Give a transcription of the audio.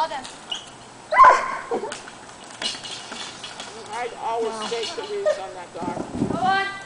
done. I'd always take the leash on that dog. Go on.